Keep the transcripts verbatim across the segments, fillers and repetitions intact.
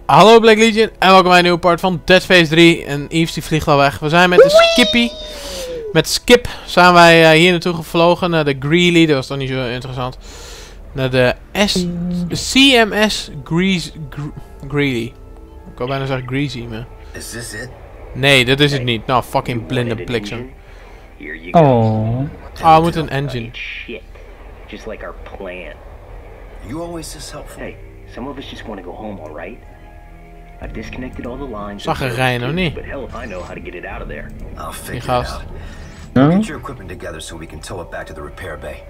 Hallo Black Legion en welkom bij een nieuwe part van Dead Space drie. En Yves die vliegt al weg. We zijn met de Skippy. Met Skip zijn wij uh, hier naartoe gevlogen naar de Greely. Dat was toch niet zo interessant. Naar de S C M S Grease, Gre Greely. Ik wou bijna zeggen Greasy, maar... Is this it? Nee, dat is het niet. Nou, fucking blinde bliksem. Oh. Ah, we moeten een engine. Shit. Just like our plan. You always this helpful. Hey, some of us just want to go home, all right? I've disconnected all the lines. Zag er rijden of niet? But hell if I know how to get it out of there. I'll figure it gast. out. Huh? Get your equipment together so we can tow it back to the repair bay.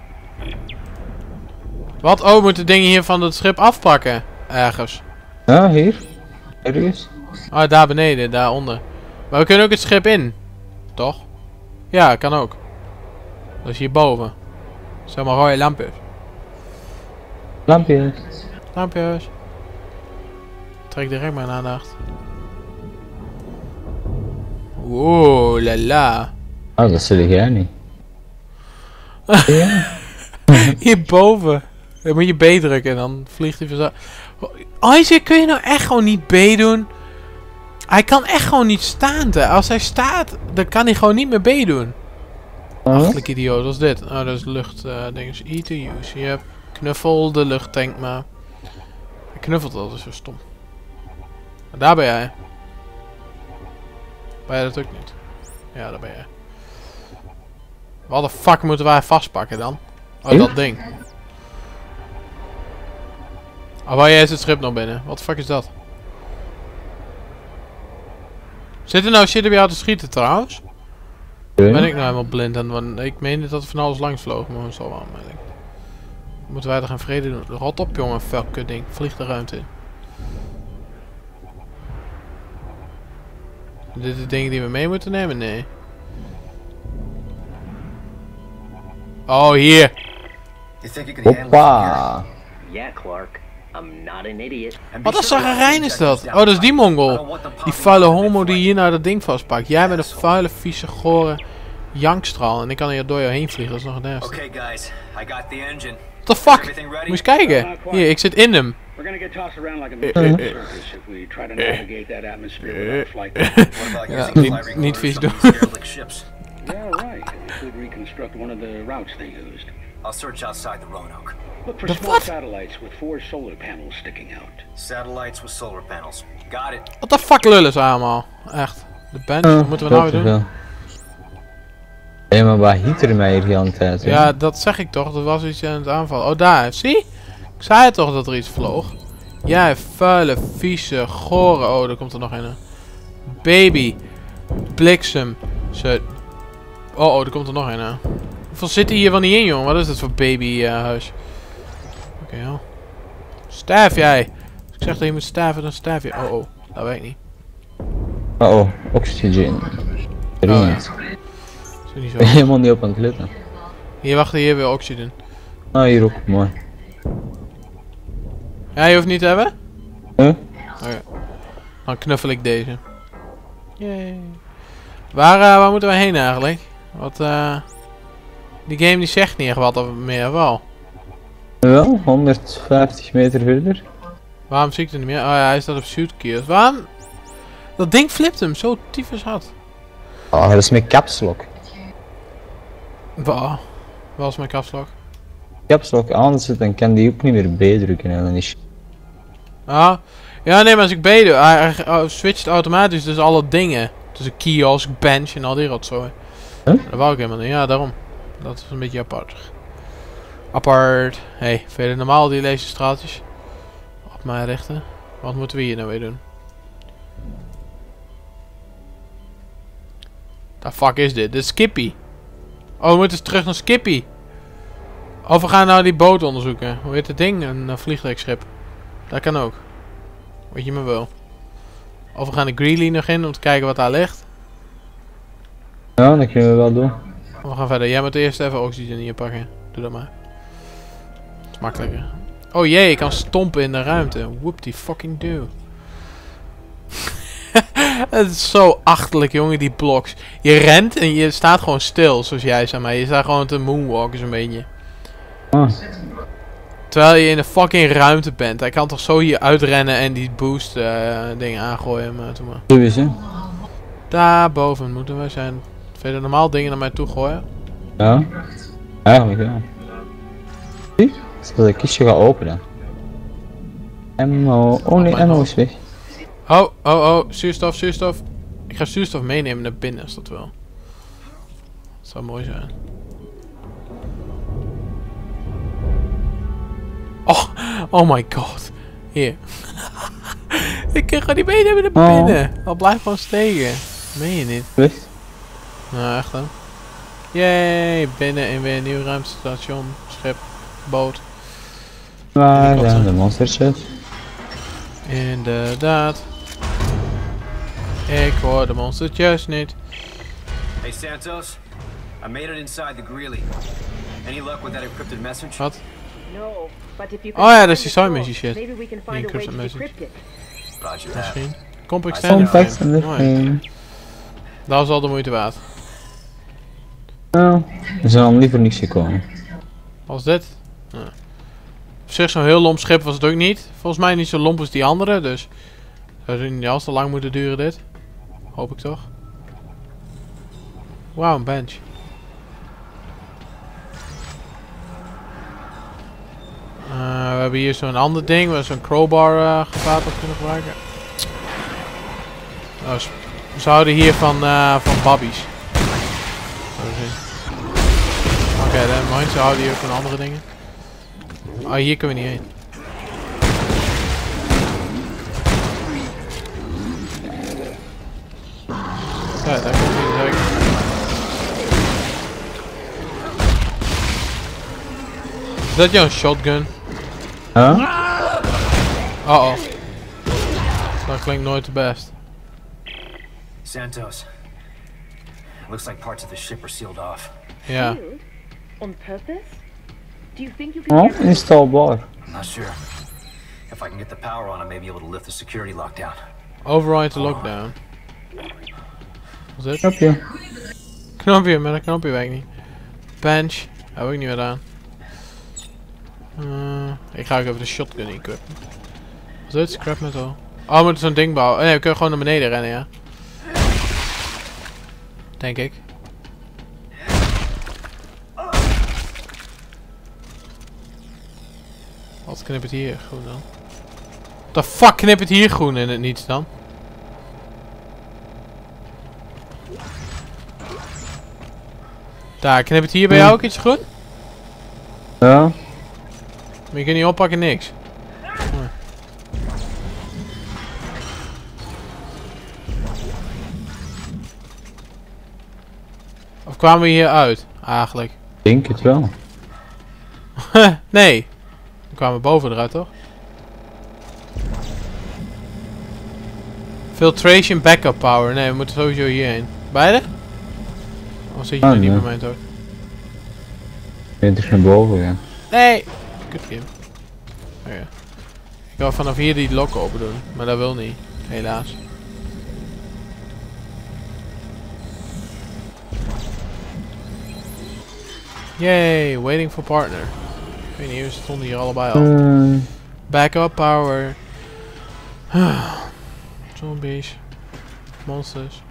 Wat? Oh, we moeten dingen hier van het schip afpakken. Ergens. Ja, hier. Ergens. Oh, daar beneden, daaronder. Maar we kunnen ook het schip in. Toch? Ja, kan ook. Dat is hierboven. Zeg maar rode lampjes. Lampjes. Lampjes. Trek direct mijn aandacht. Wow, la la. Oh, dat zul jij niet. Ja. Hierboven. Dan moet je B drukken en dan vliegt hij vanzelf. Isaac, kun je nou echt gewoon niet B doen? Hij kan echt gewoon niet staan. Hè. Als hij staat, dan kan hij gewoon niet meer B doen. Oh. Achterlijk idioot, wat is dit? Oh, dat is lucht uh, dinges. E to use. Yep. Knuffel de luchttank maar. Hij knuffelt al, dat is zo stom. Maar daar ben jij. Ben jij dat ook niet? Ja, daar ben jij. Wat de fuck moeten wij vastpakken dan? Oh, dat ding. Oh, waar jij is het schip nog binnen? Wat de fuck is dat? Zit er nou shit op jou te schieten trouwens? Ben ik nou helemaal blind en want ik meende dat er van alles langs vloog, maar dat zal wel. Moeten wij er geen vrede doen? Rot op jongen, vuil kut ding. Vlieg de ruimte in. Dit de dingen die we mee moeten nemen? Nee. Oh, hier. You think you can handle it here? Hoppa. Yeah, Clark. I'm not an idiot. And be Wat een sure to zagerijn is check dat? this Oh, down. dat is die I don't mongol. want them Die popping vuile up in homo for die you. hier nou dat ding vastpakt. Jij bent een vuile, vieze, gore jankstraal. En ik kan hier door jou heen vliegen, dat is nog het ergste. Okay guys, I got the engine. What the fuck? Everything ready? Moet je eens kijken. Hier, ik zit in hem. We're gonna get tossed around like a military circus if we try to navigate that atmosphere without flight. What about Ja, using niet- flight niet recorders vies on doen. these derelict ships? Yeah, right. We could reconstruct one of the routes they used. I'll search outside the Roanoke. Look for The small what? satellites with four solar panels sticking out. Satellites with solar panels. Got it. What the fuck lullen ze allemaal? Echt. De band, wat moeten we nou weer doen? Hé, maar waar hiet er mij hier de hele tijd? hè? Ja, dat zeg ik toch. Er was iets aan het aanvallen. Oh, daar. Zie? Ik zei toch dat er iets vloog. Jij vuile, vieze, gore. Oh, daar komt er nog een. Baby. Bliksem. Ze. Oh, oh, er komt er nog een. Hoeveel zit hier van niet in, jongen? Wat is dit voor baby uh, huis? Oké, okay, ja. Sterf jij. Als ik zeg dat je moet sterven, dan sterf je. Oh, oh. Dat weet ik niet. Oh, oh, oxygen. Oh, ja. Vriend. Is er niet Ik ben zo. helemaal niet op aan het letten. Hier, wacht, hier weer oxygen. Ah, hier ook, mooi. Ja, je hoeft niet te hebben? Huh? Oké. Dan knuffel ik deze. Yay. Waar, uh, waar moeten we heen eigenlijk? Wat, eh... die game die zegt niet echt wat of meer, wel. Wel, honderdvijftig meter verder. Waarom zie ik het niet meer? Oh ja, hij staat op shootkeers. Waarom? Dat ding flipt hem, zo tyfus hard. Oh, dat is mijn caps lock. Wow. Waar is mijn kapslok? Caps lock aanzetten, dan kan die ook niet meer B drukken en dan is... Ah. Ja, nee, maar als ik B doe, hij, hij oh, switcht automatisch dus alle dingen. Dus een kiosk, bench en al die rotzooi. Huh? Dat wou ik helemaal niet. Ja, daarom. Dat is een beetje apart. Apart. Hey, verder normaal die laserstraaltjes op mij richten. Wat moeten we hier nou weer doen? The fuck is dit? Dit is Skippy. Oh, we moeten terug naar Skippy. Of we gaan nou die boot onderzoeken. Hoe heet het ding? Een uh, vliegtuigschip. Dat kan ook. Wat je maar wil. Of we gaan de Greely nog in om te kijken wat daar ligt. Ja, dat kunnen we wel doen. Of we gaan verder. Jij moet eerst even oxygen hier pakken. Doe dat maar. Dat is makkelijker. Oh jee, ik kan stompen in de ruimte. Whoop die fucking do. Het is zo achterlijk, jongen, die bloks. Je rent en je staat gewoon stil, zoals jij zei maar. Je staat gewoon te moonwalken zo'n beetje. Ah. Terwijl je in de fucking ruimte bent. Hij kan toch zo hier uitrennen en die boost uh, dingen aangooien. Maar doe maar. Doe eens, hè. Daar boven moeten we zijn. Verder normaal dingen naar mij toe gooien. Ja. Eigenlijk ja. Zie? Als ik dat kistje ga openen. Ammo. Oh nee, ammo is weg. Oh, oh, oh. Zuurstof, zuurstof. Ik ga zuurstof meenemen naar binnen als dat wel. Dat zou mooi zijn. Oh, oh my god. Hier. Ik kan gewoon niet meenemen naar binnen. Al blijf gewoon steken. Meen je niet? Weg? Nou, echt dan. Yay, binnen en weer een nieuw ruimtestation, schip, boot. Waar zijn de monstertjes? Inderdaad. Ik hoor de monstertjes niet. Hey Santos, I made it inside the Greeley. Any luck with that encrypted message? Wat? No, but if you Oh ja, dat is die side mission shit. maybe we can Die find a way encrypted to message. decrypt it. Roger that. Misschien. Compact standing Compact frame. en de Mooi. frame. Dat was al de moeite waard. Nou, we zijn al liever niks gekomen. Wat was dit? Nou. Op zich zo'n heel lomp schip was het ook niet. Volgens mij niet zo lomp als die andere, dus... Zou het niet al te lang moeten duren dit. Hoop ik toch. Wauw, een bench. Uh, we hebben hier zo'n ander ding, waar we zo'n crowbar uh, gevaart op kunnen gebruiken. Oh, we zouden hier van, uh, van babbies. Oké, okay, dan mind, ze houden hier ook van andere dingen. Oh, hier kunnen we niet heen. Ja, daar komt hij zeker. Is dat jouw shotgun? Huh? Uh oh. Dat klinkt nooit de best. Santos. Looks like parts of the ship are sealed off. Ja. Sealed? On purpose? Do you think you can Oh, get instalbaar. I'm not sure. If I can get the power on, I may be able to lift the security lockdown. Override the lockdown. Wat is dit? Knopje. Knopje, maar dat knopje werkt niet. Bench. Heb ik niet meer aan. Uh, ik ga ook even de shotgun equippen. Wat is dit? Scrap metal. Oh, we moeten zo'n ding bouwen. Oh, nee, we kunnen gewoon naar beneden rennen, ja. Denk ik. Wat knippert hier groen dan? What the fuck knippert hier groen in het niets dan? Daar, knippert hier bij jou ook iets groen? Ja. Maar je kunt niet oppakken, niks. Nee. Of kwamen we hier uit, eigenlijk? Denk het wel. Nee. We kwamen boven eruit, toch? Filtration backup power. Nee, we moeten sowieso hierheen. Beide? Of zit je Ah, er niet nee. bij mij toch? twintig naar boven, ja. Nee! Kut game. Oh, ja. Ik wil vanaf hier die lok open doen. Maar dat wil niet. Helaas. Yay, waiting for partner. Ik weet niet, we stonden hier allebei al. Uh, Backup power. Zombies. Monsters.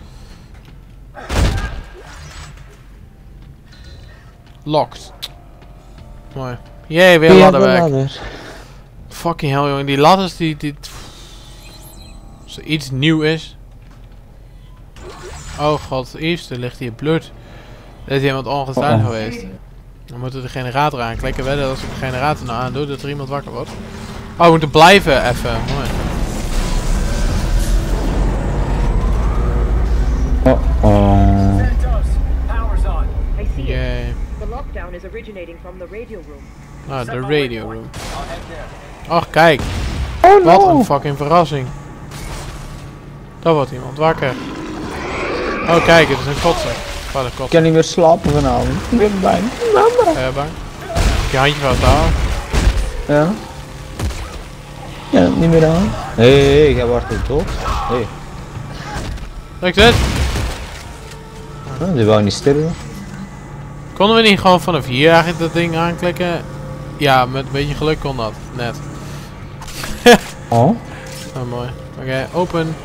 Locked. Mooi. Jee, weer een ladderwerk. Fucking hell, jongen. Die ladders die... die als er iets nieuw is. Oh god, Yves, er ligt hier bloed. Er is iemand ongesteld Oh, oh. geweest. Dan moeten we de generator aanklikken. Wedden dat als ik de generator nou aandoe, dat er iemand wakker wordt. Oh, we moeten blijven even. Mooi. Oh oh. Santos, power's on. I see it. Yay. The lockdown is originating from the radio room. Ah, de radio room. I'll head there. Ach, kijk. Oh Wat no! een fucking verrassing. Daar wordt iemand wakker. Oh, kijk, het is een kotser. Wat een Ik kotser. kan niet meer slapen vanavond. Ik ben bang. Mama. Ben je bang? Heb je handje vasthouden? Ja. Ja, niet meer aan. Hé, hey, jij wordt er dood. Hé, hey. Kijk dit. Oh, die wou niet sterven. Konden we niet gewoon vanaf hier eigenlijk dat ding aanklikken? Ja, met een beetje geluk kon dat. Net. Oh? Oh, mooi. Oké, okay, open.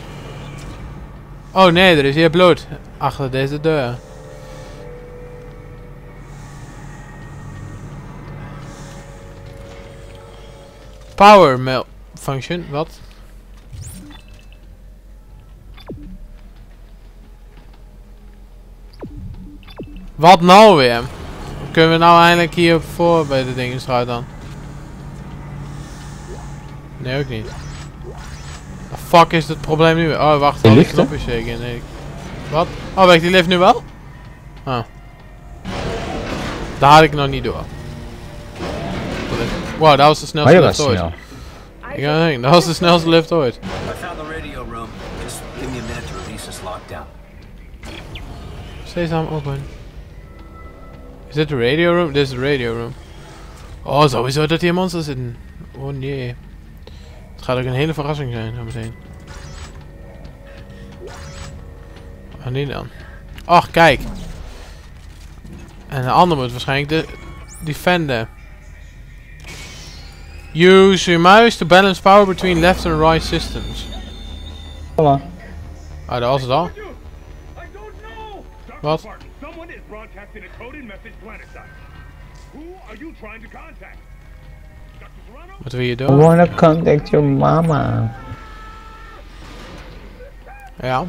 Oh nee, er is hier bloed. Achter deze deur. Power mail function, wat? Wat nou weer? Kunnen we nou eindelijk hier voor bij de dingen eruit dan? Nee, ook niet. The fuck is het probleem nu? Oh, wacht. Die Oh, die lift, knop is zeker. Nee. Wat? Oh, werkt die lift nu wel? Ah. Daar had ik nog niet door. Wow, dat was de snelste Oh, je lift was ooit. snel. Ik ga heen. Dat was de snelste lift ooit. I found the radio room. Just give me a minute to release this lockdown. Steeds aan open. Is dit de radio room? Dit is de radio room. Oh, sowieso dat hier monsters zitten. Oh nee. Het gaat ook een hele verrassing zijn, zo meteen. Oh, niet dan. Ach, kijk. En de ander moet waarschijnlijk de defenden. Use your mouse to balance power between left and right systems. Voilà. Ah, dat was het al. I don't know. Wat? Someone is broadcasting a coded message planetside. Who are you trying to contact? doctor Serrano? Wat wil je I doen? wanna contact your mama. Ja.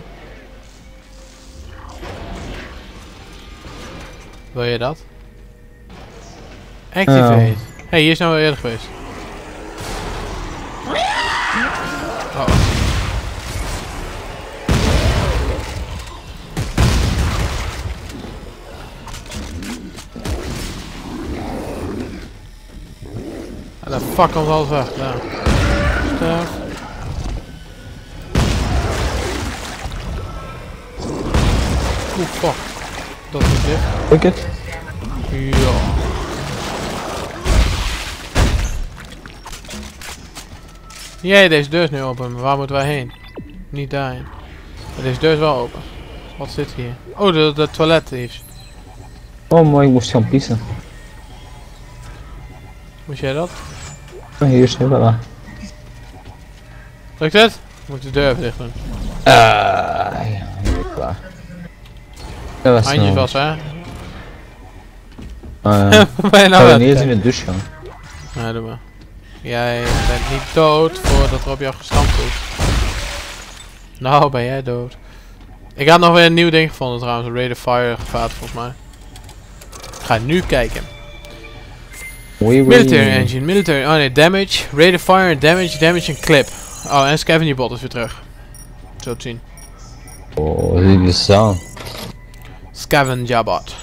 Wil je dat? Activate. Oh. Hey, hier is nou weer eerder geweest. Oh. Ah, de fuck komt alles weg. Daar. Sterf. Oeh, fuck. Dat is niet dit. Lukt het? Ja. Jee, deze deur is nu open, maar waar moeten wij heen? Niet daarheen. Maar deze deur is wel open. Wat zit hier? Oh, de, de toilet heeft. Oh mooi, ik moest gaan pissen. Moest jij dat? Oh, hier is het wel. Lukt het? Moet de deur even dicht doen. Ah, ja, nu ben ik klaar. Dat was Handje snel. vast, hè? Uh, ja. Ben je Ik nou ga uit? niet eens in de douche gaan. Ja, doe maar. Jij bent niet dood voordat er op jou gestampt is. Nou, ben jij dood. Ik had nog weer een nieuw ding gevonden trouwens. Een Raid of Fire gevaart volgens mij. Ik ga nu kijken. Wee wee. Military engine, military, oh nee, damage, rate of fire, damage, damage en clip. Oh, en scavenger bot is weer terug. Zo te zien. Oh, zie je zo. Scavenger bot.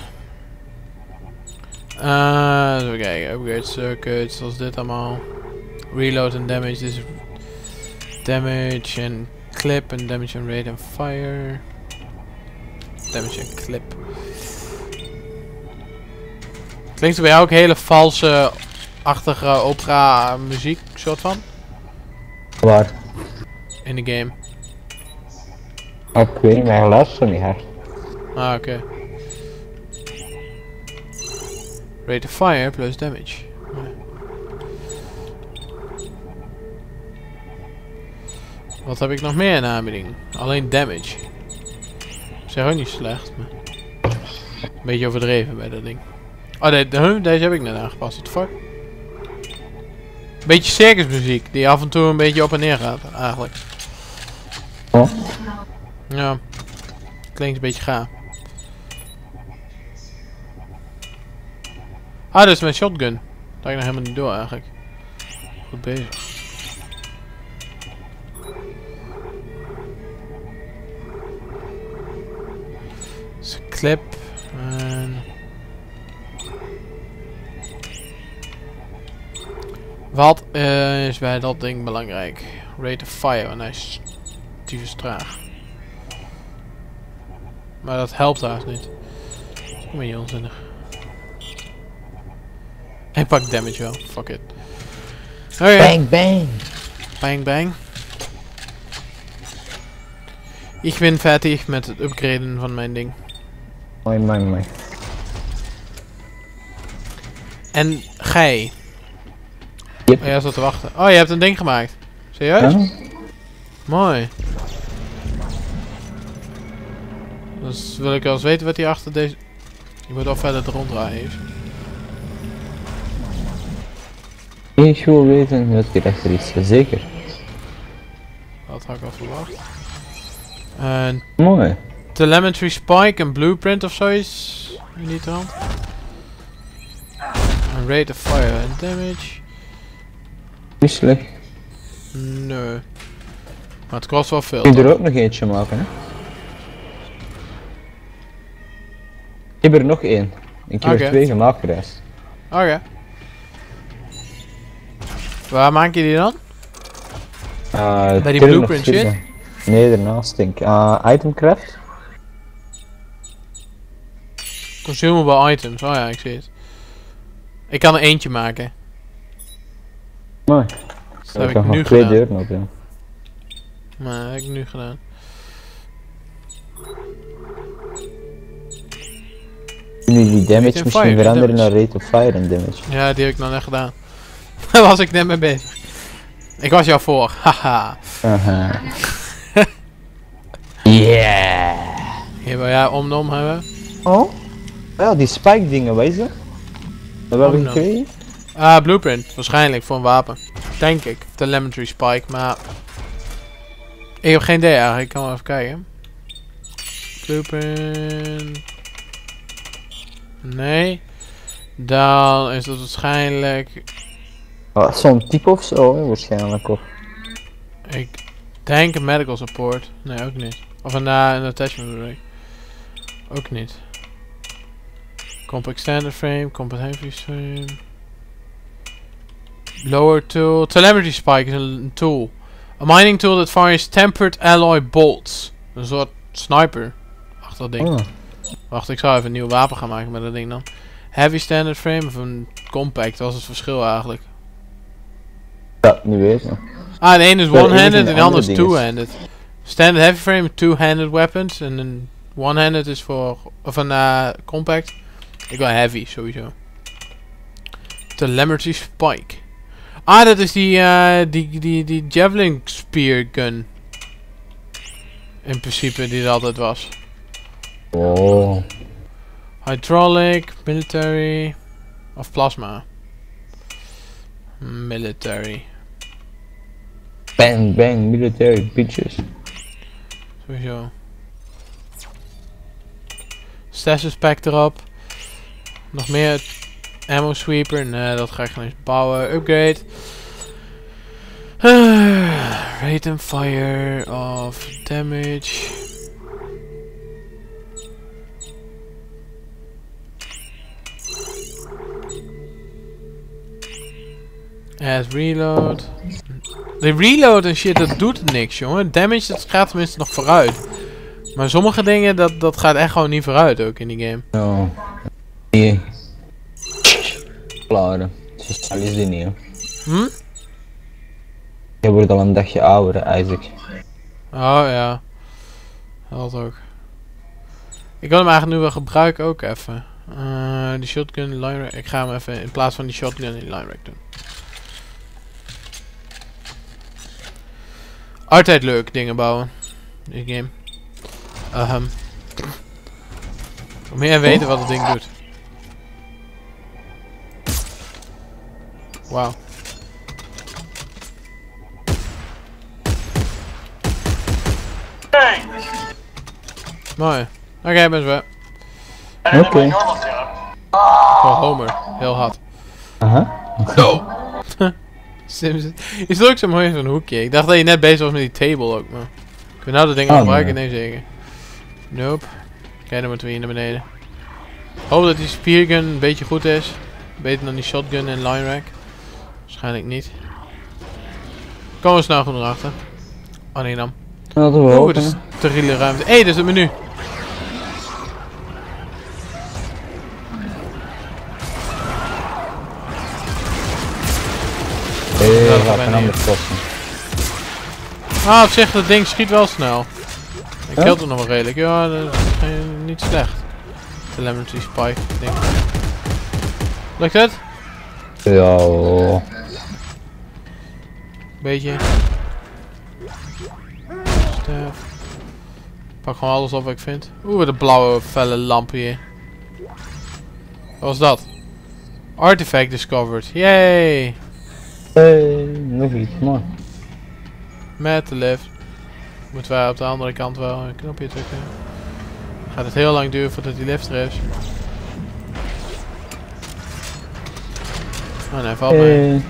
Uh, even kijken, upgrade circuits, zoals dit allemaal. Reload en damage, dit is damage en clip en damage en rate en fire. Damage en clip. Klinkt er bij jou ook hele valse, achtige opera muziek, soort van? Waar? In de game. Oh, ik weet niet, maar luister niet hard. Ah, oké. Okay. Rate of fire plus damage. Ja. Wat heb ik nog meer in de aanbieding? Alleen damage. Zeg ook niet slecht, maar... Een beetje overdreven bij dat ding. Oh, de, de, deze heb ik net aangepast. What the fuck? Beetje circusmuziek, die af en toe een beetje op en neer gaat, eigenlijk. Oh? Ja. Klinkt een beetje gaaf. Ah, dat is mijn shotgun. Dat had ik nog helemaal niet door eigenlijk. Goed bezig. Dus clip. En... Wat uh, is bij dat ding belangrijk? Rate of fire, want hij is tyfus traag. Maar dat helpt daar niet. Kom hier onzinnig. Hij pakt damage wel, fuck it. Okay. Bang bang! Bang bang. Ik ben fertig met het upgraden van mijn ding. Mooi, mooi, mooi. En Gij. Yep. Oh, jij zat te wachten. Oh, je hebt een ding gemaakt. Serieus? Ja. Mooi. Dus wil ik wel eens weten wat hij achter deze... Je moet al verder ronddraaien is. Ik wil weten wat hier achter is. Zeker. Dat had ik al verwacht. En Mooi. telemetry spike, een blueprint of zoiets. In die trant. Een rate of fire and damage. Niet slecht. Nee. Maar het kost wel veel. Ik kan er toch? ook nog eentje maken, hè? Ik heb er nog één. Ik heb Oké. er twee gemaakt gereisd. Oké. Waar maak je die dan? Uh, Bij die blueprint shit? Nee, daarnaast denk ik. Uh, itemcraft? Consumable items. Oh ja, ik zie het. Ik kan er eentje maken. Mooi. Dat heb Ik ik kan nu nog twee gedaan. deuren op doen. Maar dat heb ik nu gedaan. Kunnen jullie damage Rate and misschien fire, veranderen damage. naar rate of fire en damage? Ja, die heb ik nog net gedaan. Daar was ik net mee bezig. Ik was jou voor. Haha. Aha. Yeah! Hier wil jij om en om hebben. Oh? Ja, die spike dingen, weet je? Dat hebben we Oh, no. gekregen? Ah, blueprint. Waarschijnlijk voor een wapen. Denk ik. Telemetry spike, maar... Ik heb geen idee eigenlijk. Ik kan wel even kijken. Blueprint... Nee. Dan is dat waarschijnlijk... Oh, zo'n type of zo, hè, waarschijnlijk. Of. Ik denk een medical support. Nee, ook niet. Of een, uh, een attachment bedoel ik. Ook niet. Compact standard frame, compact heavy frame. Lower tool. Telemetry spike is een tool. A mining tool that fires tempered alloy bolts. Een soort sniper. Achter dat ding. Oh. Wacht, ik zou even een nieuw wapen gaan maken met dat ding dan. Heavy standard frame of een compact. Dat is het verschil eigenlijk. Ja, niet weten. Ah, de ene is Ja, one-handed een en de andere is andere ding is- two-handed. Standard heavy frame, two-handed weapons. En een one-handed is voor... Of een uh, compact. Ik wil heavy, sowieso. Telemetry spike. Ah, dat is die, uh, die, die, die javelin spear gun. In principe, die er altijd was. Oh. Hydraulic, military... Of plasma. Military. Bang, bang, military bitches. Sowieso. Stasis pack erop. Nog meer ammo sweeper. Nee, dat ga ik gewoon eens bouwen. Upgrade. Rate and fire of damage. Add reload. De reload en shit, dat doet niks, jongen. Damage, dat gaat tenminste nog vooruit. Maar sommige dingen, dat, dat gaat echt gewoon niet vooruit ook in die game. No. Nee. Klaar. Zo snel is die niet, hè. Hm? Je wordt al een dagje ouder, Isaac. Oh ja. Dat ook. Ik wil hem eigenlijk nu wel gebruiken ook even. Uh, die shotgun, line rack. Ik ga hem even in plaats van die shotgun in line rack doen. Altijd leuk dingen bouwen. Die game. Ahem. Wil meer weten wat het ding doet. Wauw. Mooi. Oké, okay, best wel. Oké. Okay. Voor Homer. Heel hard. Aha. No! Simpsons. Je stond ook zo mooi in zo'n hoekje. Ik dacht dat je net bezig was met die table ook, maar... Kun je nou dat ding Oh, gebruiken? nee. Nee, zeker. Nope. Oké, dan moeten we hier naar beneden. Hoop dat die speargun een beetje goed is. Beter dan die shotgun en line rack. Waarschijnlijk niet. Komen we snel genoeg achter. Oh nee dan. Laten we Oeh, hopen. dat is steriele ruimte. Hé, hey, dat is het menu. Hé, Ja, dat gaat ben een ik. ander kosten. Ah, op zich, dat ding schiet wel snel. Ik Ja? kilt hem nog wel redelijk. Ja, dat is geen, niet slecht. Telemetry spike, denk ik. Lukt het? Ja, oh. Beetje. Sterf. Pak gewoon alles op wat ik vind. Oeh, de blauwe felle lampen hier. Wat was dat? Artifact discovered. Yay! Hey, nog iets, man. Met de lift. Moeten wij op de andere kant wel een knopje drukken. Gaat het heel lang duren voordat die lift er is. Oh nee, valt mee. Hey.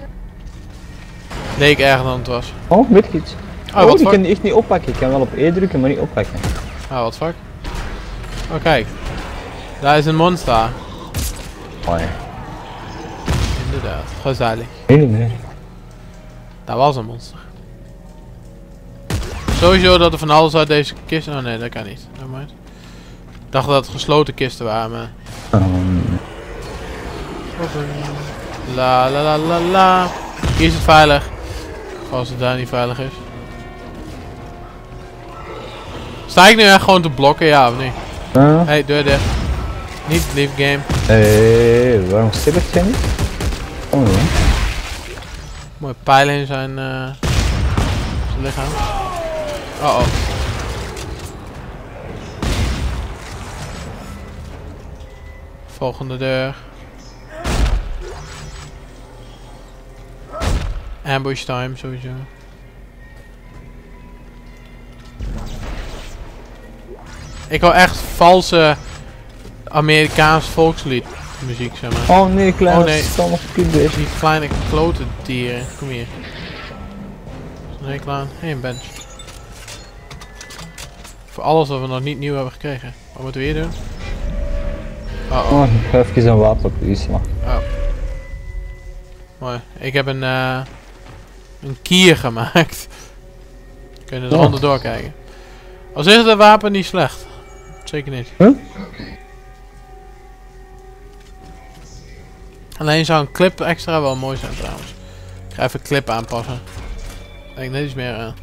Leek erger dan het was. Oh, weet ik iets. Oh, Oh, wat die fuck? kan die echt niet oppakken. Ik kan wel op E drukken, maar niet oppakken. Ah, wat fuck. Oh, kijk. Daar is een monster. Oh ja. Inderdaad, gezellig. Nee, niet meer. Daar was een monster. Sowieso dat er van alles uit deze kist... Oh nee, dat kan niet. Nevermind. Ik dacht dat het gesloten kisten waren, maar... Um, Open. La la la la la. Hier is het veilig. Als het daar niet veilig is. Sta ik nu echt gewoon te blokken, ja of niet? uh, Hey, deur dicht. Niet leave game. hey, waarom stibbert jij niet? Oh nee. Mooie pijlen in zijn, uh, zijn lichaam. Oh oh. Volgende deur. Ambush time, sowieso. Ik wil echt valse Amerikaans volkslied muziek, zeg maar. Oh nee, kleine Oh, nee. stomme kudde. Die kleine klote dieren. Kom hier. Een hekel aan. Hé, een bench. Voor alles wat we nog niet nieuw hebben gekregen. Wat moeten we hier doen? Oh, oh. Oh, ik ga even een wapen op u slaan. Oh. Mooi. Ik heb een, uh, een kier gemaakt. Kunnen er Oh. onderdoor kijken. Al is het wapen niet slecht. Zeker niet. Huh? Alleen zou een clip extra wel mooi zijn trouwens. Ik ga even clip aanpassen. Ik denk net iets meer aan.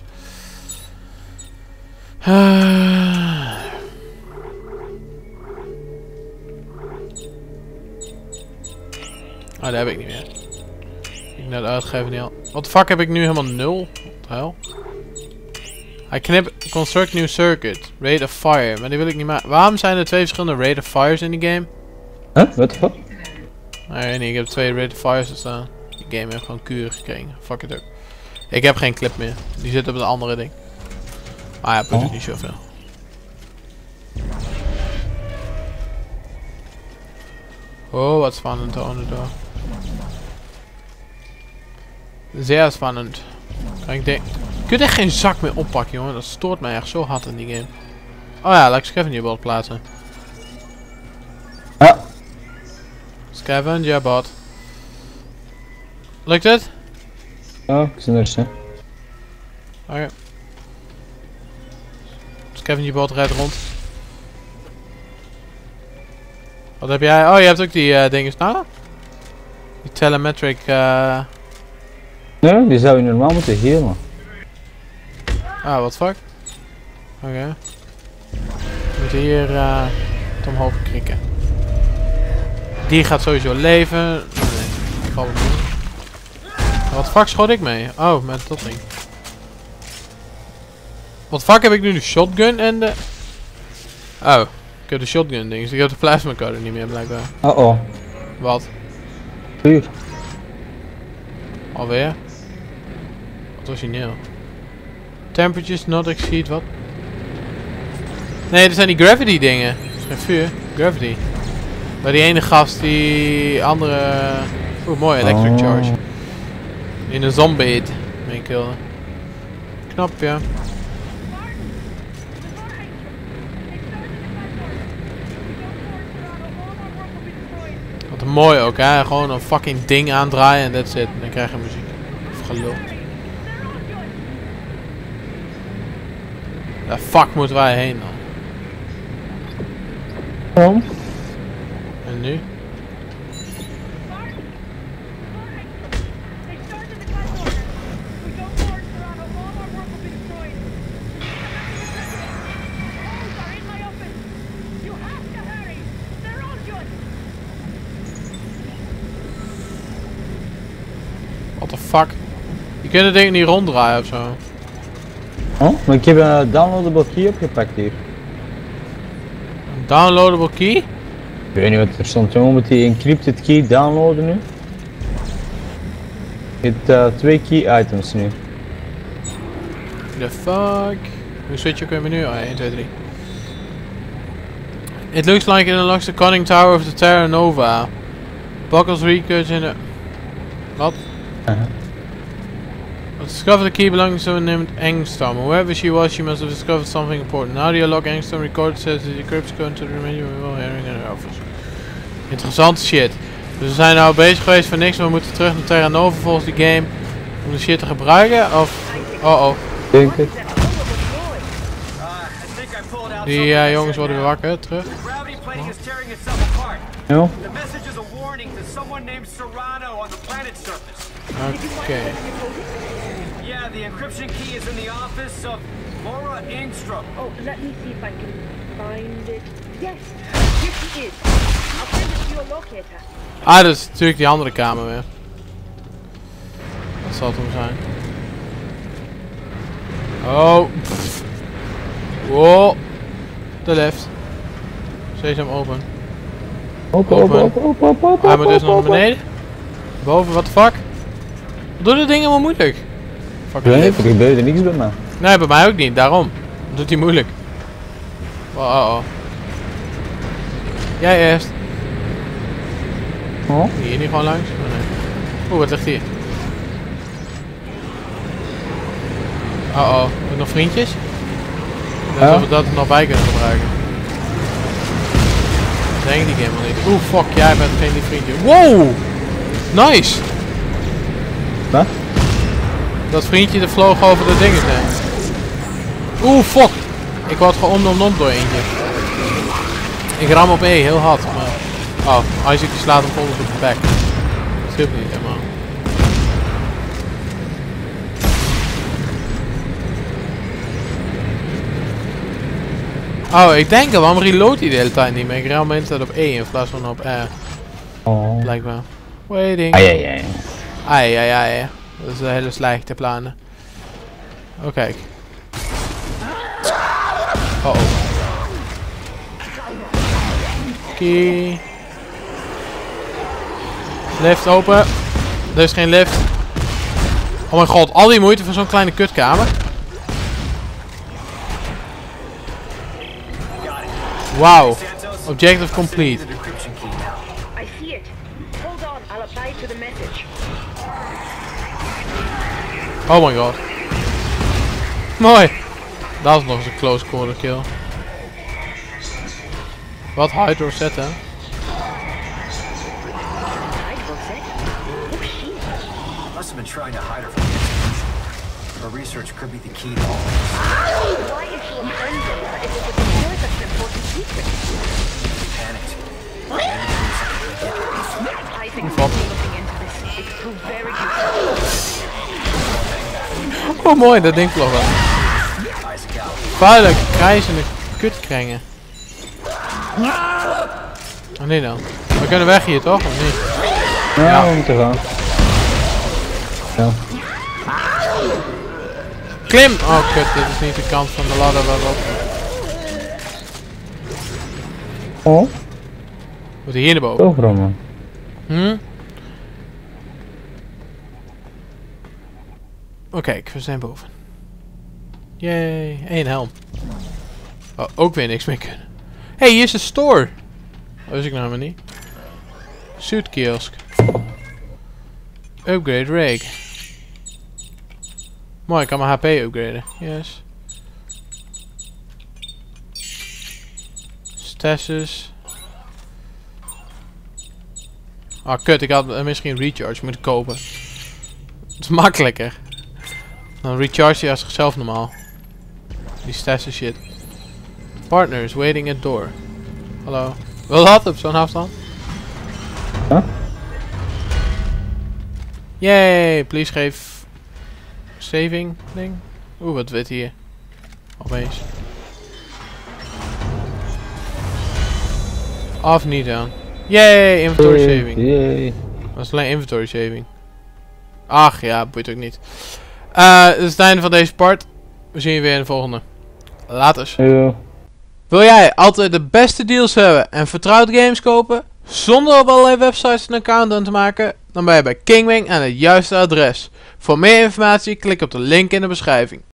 Uh. Oh, dat heb ik niet meer. Ik net uitgeven niet al. Wat de fuck heb ik nu helemaal nul? Wat de hel? Hij knip construct new circuit. Rate of fire. Maar die wil ik niet maken. Waarom zijn er twee verschillende rate of fires in die game? Huh? Wat de fuck? Nee, weet niet. Ik heb twee rate of fires staan. Die game heeft gewoon kuren gekregen. Fuck it up. Ik heb geen clip meer. Die zit op het andere ding. Maar ja, doet Oh. niet zoveel. Oh, wat spannend onderdoor. Zeer spannend. Kan ik denk... Je kunt echt geen zak meer oppakken, jongen. Dat stoort mij echt zo hard in die game. Oh ja, laat ik Scavenger bot plaatsen. Ja. Scavenger bot. Lukt het? Oh, ik zie er zo. Oké. Scavenger bot rijdt rond. Wat heb jij? Oh, je hebt ook die uh, dingen. Nou? Die telemetric. Uh... Nee, die zou je normaal moeten healen. Ah, wat fuck? Oké. Okay. We moeten hier uh, het omhoog krikken. Die gaat sowieso leven. Oh, nee, ik val het niet. Wat fuck schoot ik mee? Oh, met dat ding. Wat fuck heb ik nu de shotgun en de... Oh, ik heb de shotgun ding, dus ik heb de plasma code niet meer blijkbaar. Oh oh. Wat? Vuur. Alweer? Wat was origineel? Temperatures not exceed wat? Nee, dat zijn die gravity dingen. Dat is geen vuur. Gravity. Bij die ene gast die andere... Oeh, mooi, electric Oh. charge. In een zombie mee killen. Knapje. Wat mooi ook, hè? Gewoon een fucking ding aandraaien en that's it. Dan krijg je muziek. Of gelul. Daar fuck moeten wij heen dan? Waarom? En nu? What the fuck? Je kunt het ding niet ronddraaien of zo. Oh, maar ik heb een downloadable key opgepakt hier. Een downloadable key? Ik weet niet wat er stond, jongen. Moet die encrypted key downloaden nu? Je hebt uh, twee key items nu. The fuck? Hoe switch je ook weer menu? Oh ja, één, twee, drie. It looks like it unlocks the conning tower of the Terra Nova. Buckles recurge in the... What? Uh-huh. Discover the key belonging to someone named Engstrom. Whoever she was, she must have discovered something important. Now the unlock Engstrom record says that the crypts go into the remaining well hearing in her office. Interessante shit. Dus we zijn nou bezig geweest voor niks, maar we moeten terug naar Terra Nova volgens die game. Om de shit te gebruiken, of... Oh oh. Denk het. Die uh, jongens worden weer wakker, terug. Ja. Oké. Yeah, the encryption key is in the office of Laura Engstrom. Oh, let me see if I can find it. Yes, here she is. I'll send it to your locator. Ah, dat is natuurlijk die andere kamer weer. Dat zal het om zijn. Oh. Pff. Wow. De lift. Sesam open. Open, open, open, open, open, open. Hij moet dus nog naar beneden. Boven, what the fuck? Wat doet dit ding helemaal moeilijk? Fucking Nee, lift. er gebeurde niks bij mij. Nee, bij mij ook niet, daarom. Dat doet hij moeilijk. Oh, oh, oh. Jij eerst. Oh? Hier niet gewoon langs? Oh, nee. Oeh, wat ligt hier? Oh oh, heb nog vriendjes? Net Ja. of we dat er nog bij kunnen gebruiken. Dat denk ik helemaal niet. Oeh, fuck, jij bent geen die vriendje. Wow! Nice! Wat? Dat vriendje dat vloog over de dingen heen. Oeh, fuck! Ik word gewoon om om door eentje. Ik ram op E, heel hard, maar... Oh, Isaac die slaat hem volgens op de bek. Dat scheelt niet helemaal. Oh, ik denk al, waarom reload hij de hele tijd niet meer? Ik ram altijd op E in plaats van op R. Oh. Blijkbaar. Waiting. Ai, ai, ai. Ai, ai, ai. Dat is een hele slechte plannen. Oh, kijk. Oh, oh. Key. Lift open. Er is geen lift. Oh mijn god, al die moeite voor zo'n kleine kutkamer. Wow. Objective complete. I see it. Hold on, I'll apply it to the message. Oh my god. Mooi. Dat was nog eens een close quarter kill. Wat hydro zetten. Hydro set? Who's she? Must have been trying to hide her from the execution. Her research could be the key to all this. Why is she a friend if it was secure such an important secret? She panicked. I think Fuck. we'll be looking into this. It's too very useful. Oh mooi, dat ding vlog wel. Isaac out. Vuile, krijzende kutkrengen. Oh nee dan. We kunnen weg hier toch? Of niet? Ja, Ja. we moeten gaan. Ja. Klim! Oh kut, dit is niet de kant van de ladder waarop. Oh, We moeten hier naar boven. toch Roman. Hm? Oh kijk, we zijn boven. Yay, één helm. Oh, ook weer niks meer kunnen. Hé, hey, hier is de store. Dat wist ik nou helemaal niet. Suit kiosk. Upgrade rake. Mooi, ik kan mijn H P upgraden. Yes. Stashes. Ah, kut, ik had uh, misschien recharge moeten kopen. Het is makkelijker. Dan recharge je als zichzelf normaal. Die stashes shit. Partners waiting at door. Hallo. Wel dat op zo'n afstand? Huh? Yay, please geef saving ding. Oeh, wat wit hier. Opeens. Of niet dan. Yay, inventory saving. Yay. Dat is alleen inventory saving. Ach ja, boeit ook niet. Uh, dat is het einde van deze part. We zien je weer in de volgende. Laters. Yo. Wil jij altijd de beste deals hebben en vertrouwd games kopen, zonder op allerlei websites een account aan te maken? Dan ben je bij Kingwing aan het juiste adres. Voor meer informatie klik op de link in de beschrijving.